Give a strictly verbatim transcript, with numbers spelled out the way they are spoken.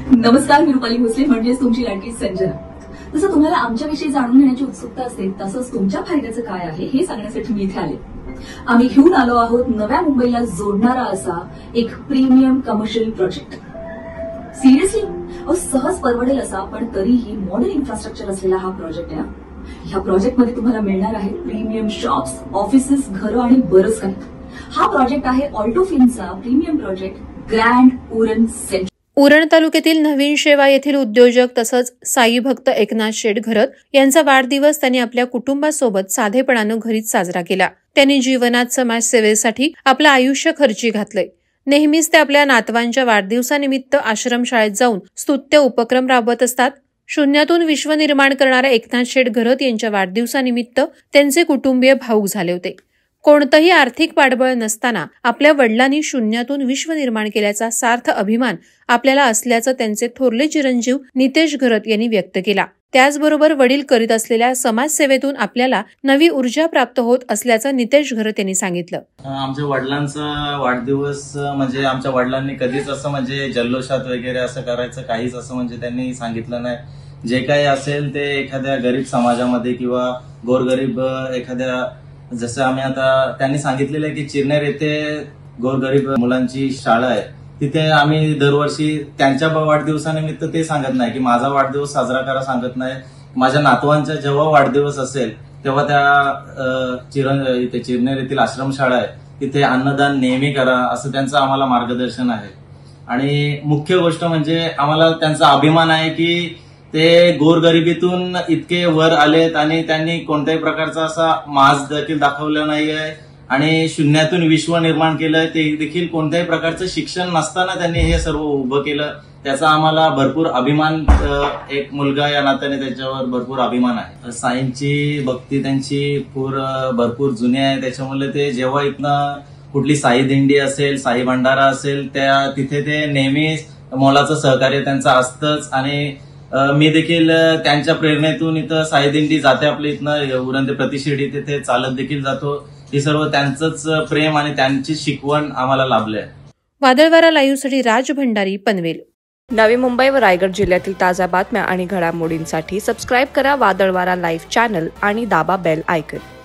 नमस्कार, मी रुपाली भोसले म्हणजेच तुमची लाडकी संजना। जसं तुम्हाला आमच्याविषयी जाणून घेण्याची उत्सुकता असेल तसंच तुमच्या फायद्याचं काय आहे हे सांगण्यासाठी मी इथे आले। आम्ही घेऊन आलो आहोत नव्या मुंबईला जोडणारा असा एक प्रीमियम कमर्शियल प्रोजेक्ट। सिरियसली अहो सहज परवडेल असा पण तरीही मॉडर्न इन्फ्रास्ट्रक्चर असलेला हा प्रोजेक्ट आहे। ह्या प्रोजेक्टमध्ये तुम्हाला मिळणार आहे प्रीमियम शॉप्स, ऑफिसेस, घरं आणि बरंच काही। हा प्रोजेक्ट आहे ऑल्टो फिल्मचा premium project grand Uran centre. Uran तालुक्यातील नवीन शेवा येथील उद्योजक तसंच साई भक्त एकनाथ शेठ घरत यांचा वाढदिवस त्यांनी आपल्या कुटुंबासोबत साधेपणानं घरीच साजरा केला। त्यांनी जीवनात समाजसेवेसाठी आपलं आयुष्य खर्ची घातलंय। नेहमीच ते आपल्या नातवांच्या वाढदिवसानिमित्त आश्रमशाळेत जाऊन स्तुत्य उपक्रम राबवत असतात। शून्यातून विश्व निर्माण करणाऱ्या एकनाथ शेठ घरत यांच्या वाढदिवसानिमित्त त्यांचे कुटुंबीय भावूक झाले होते। कोणतंही आर्थिक पाठबळ नसताना आपल्या वडिलांनी शून्यातून विश्व निर्माण केल्याचा सार्थ अभिमान आपल्याला असल्याचं त्यांचे थोरले चिरंजीव नितेश घरत यांनी व्यक्त केला। त्याचबरोबर वडील करीत असलेल्या समाजसेवेतून आपल्याला नवी ऊर्जा प्राप्त होत असल्याचं नितेश घरत यांनी सांगितलं। आमच्या वडिलांचा वाढदिवस म्हणजे आमच्या वडिलांनी कधीच असं म्हणजे जल्लोषात वगैरे असं करायचं काहीच असं म्हणजे त्यांनी सांगितलं नाही। जे काही असेल ते एखाद्या गरीब समाजामध्ये किंवा गोरगरीब एखाद्या, जसं आम्ही आता त्यांनी सांगितलेलं आहे की चिरनेर येथे गोरगरीब मुलांची शाळा आहे, तिथे आम्ही दरवर्षी त्यांच्या वाढदिवसानिमित्त ते सांगत नाही की माझा वाढदिवस साजरा करा सांगत नाही। माझ्या नातवांचा जेव्हा वाढदिवस असेल तेव्हा त्या चिरण इथे चिरनेर येथील आश्रमशाळा आहे तिथे अन्नदान नेहमी करा असं त्यांचं आम्हाला मार्गदर्शन आहे। आणि मुख्य गोष्ट म्हणजे आम्हाला त्यांचा अभिमान आहे की ते गोरगरिबीतून इतके वर आलेत आणि त्यांनी कोणत्याही प्रकारचा असा माज देखील दाखवला नाहीये आणि शून्यातून विश्व निर्माण केलंय। ते देखील कोणत्याही प्रकारचं शिक्षण नसताना त्यांनी हे सर्व उभं केलं, त्याचा आम्हाला भरपूर अभिमान, एक मुलगा या नात्याने त्याच्यावर भरपूर अभिमान आहे। साईंची भक्ती त्यांची पूर भरपूर जुनी आहे, त्याच्यामुळे ते जेव्हा इथनं कुठली साई दिंडी असेल, साई भंडारा असेल, त्या तिथे ते नेहमी मोलाचं सहकार्य त्यांचं असतंच। आणि मी देखील त्यांच्या प्रेरणेतून इथं साई दिंडी जाते आपल्या इथनं उरण ते प्रतिशिर्डी, तिथे चालत देखील जातो। हे सर्व त्यांचंच प्रेम आणि त्यांची शिकवण आम्हाला लाभलंय। वादळवारा लाईव्हसाठी राज भंडारी, पनवेल। नवी मुंबई व रायगड जिल्ह्यातील ताज्या बातम्या आणि घडामोडींसाठी सबस्क्राईब करा वादळवारा लाईव्ह चॅनल आणि दाबा बेल आयकॉन।